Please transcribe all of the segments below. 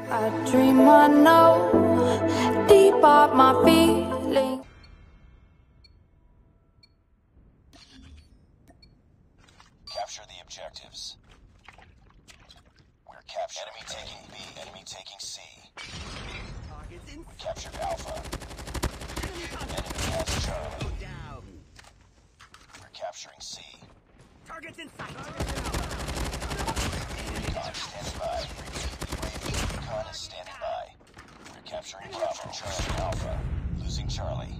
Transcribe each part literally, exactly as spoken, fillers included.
I dream I know deep up my feelings. Capture the objectives. We're captured. Enemy taking B. Enemy taking C. We captured Alpha. Enemy has Charlie. We're capturing C. Targets in sight. Recon standing by. U A V recon is standing by. We're capturing Bravo. Charlie Alpha. Losing Charlie.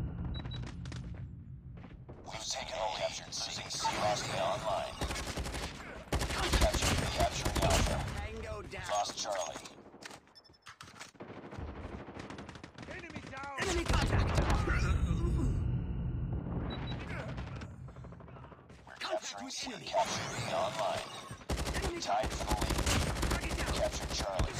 We've taken the captured C. Losing C. Lost A online. Capturing B. Capturing Alpha. Tango down. Lost Charlie. Enemy down. Enemy contact. We're capturing C. Capturing B online. Tied for the lead. Captured Charlie.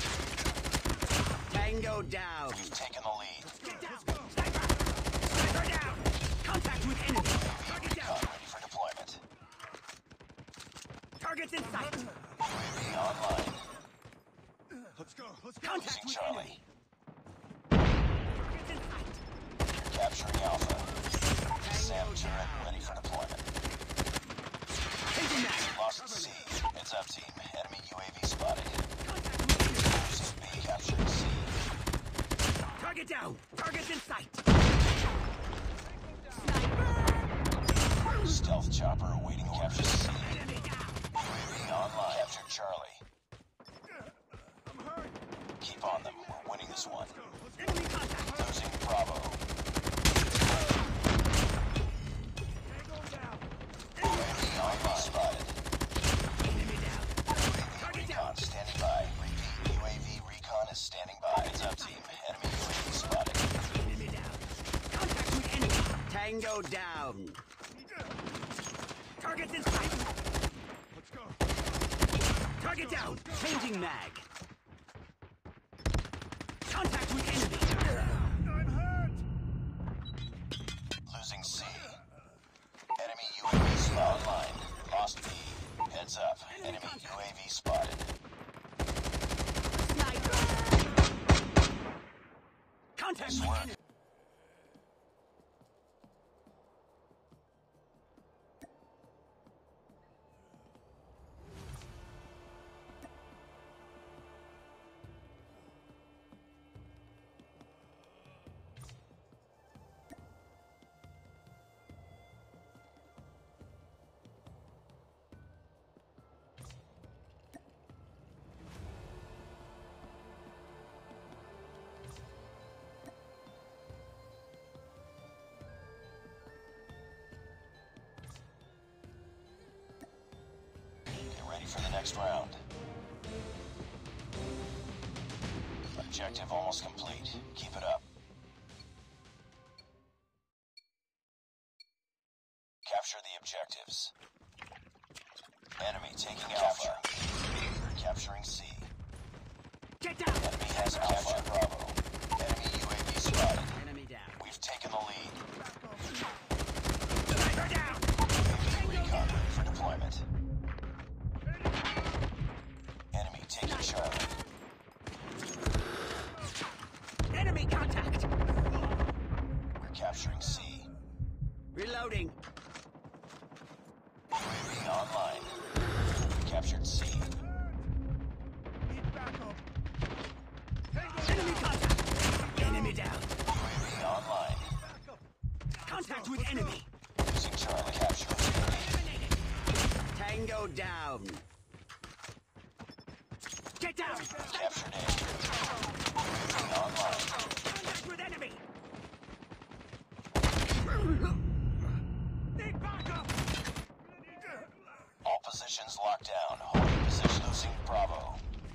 Tango down. We've taken the lead. Get down. Sniper. Sniper down. Contact with enemy. Target down. Recon ready for deployment. Targets in sight. U A V online. Let's go. Let's go. Losing Contact with Charlie. enemy. Targets in sight. You're capturing Alpha. Sam turret ready for deployment. Taking that. Lost C. Heads up, team. Enemy U A V spotted. Contact with enemy. Losing B. Capturing C. Target down. Targets in sight. Stealth chopper awaiting capture C. Enemy down. U A V online. Captured Charlie. I'm hurt. Keep on them. We're winning this one. Enemy contact. Losing Bravo. Tango down. U A V online spotted. Enemy down. U A V recon standing by. Repeat. U A V recon is standing by. Heads up, team. Enemy U A V spotted. Enemy down. Contact with enemy. Tango down. Targets in sight. Let's go. Target down. Changing mag. Contact with enemy. I'm hurt. Losing C. Enemy U A V spot online. Lost B. Heads up. Enemy U A V spotted. Sniper. Contact Nice with work. enemy. Get ready for the next round. Objective almost complete. Keep it up. Capture the objectives. Enemy taking Alpha. We're capturing C. Get down. Enemy has Alpha. Bravo. Enemy U A V spotted. Enemy down. We've taken the lead. Sniper down. U A V recon ready for deployment. Enemy taking Charlie. Enemy contact. We're capturing C. Reloading. U A V online. We captured C. Enemy contact. Enemy down. U A V online. Contact with enemy. Losing Charlie. Capture C. Eliminated. Tango down. Get down. Captured A. U A V online. Contact with enemy. Need backup. All positions locked down. Holding position. Losing Bravo.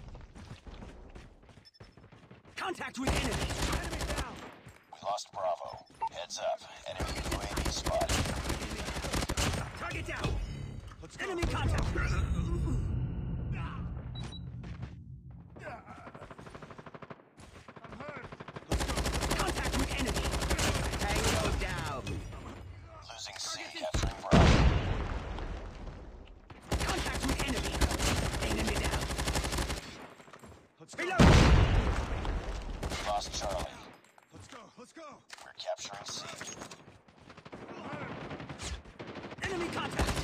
Contact with enemy. Enemy down. We lost Bravo. Heads up. Enemy U A V spotted. Target down. Enemy contact. Contact with enemy. Tango down. Losing C. Capturing Bravo. Contact with enemy. Enemy down. Let's go. Lost Charlie. Let's go. Let's go. We're capturing C. Enemy contact.